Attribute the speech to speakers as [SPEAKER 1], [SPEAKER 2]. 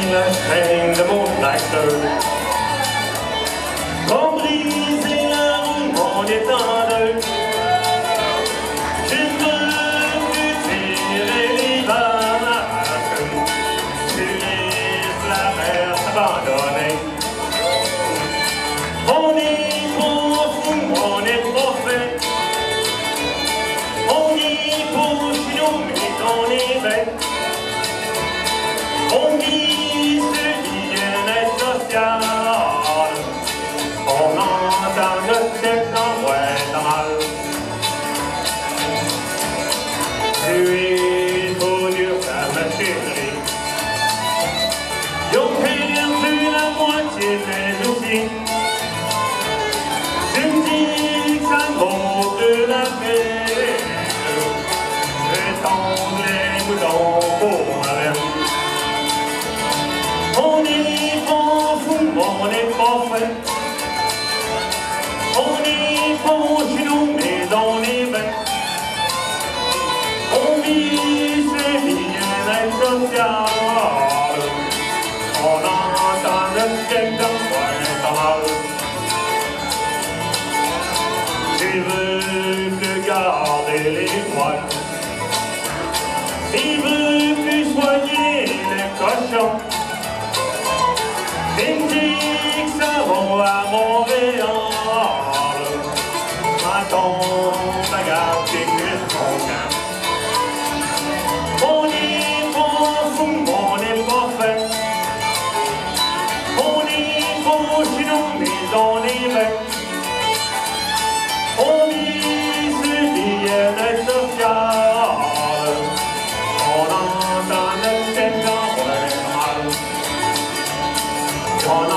[SPEAKER 1] la chaîne de mon tracteur. Pour briser la roue, mon étendeur. Je ne veux plus tirer les vaches. Tu laisses la mer s'abandonner. On est trop fou, on est trop fait. On est pour nous, mais on est bête. On vit ce bien-être social. On entend le texte en boîte à mal. Tu es trop dur à ma chérie. Ils ont perdu la moitié de mes outils. Tu me dis que ça vaut de la peine. Je tombe les boutons pour ma laine. On est pas fou, on est pas fait. On est pas chez nous, mais on est bête. On vit ce bien-être social. On entend le texte en boîte à mal. Tu veux plus garder les poils. Tu veux plus soigner les cochons. Tu me dis que ça va à Montréal. Quand ton bagarre t'écrit mon camp. On est pas fou, on est pas fait. On est pas chez nous, mais on est bête. On vit ce bien-être social. On entend le texte en boîte à mal.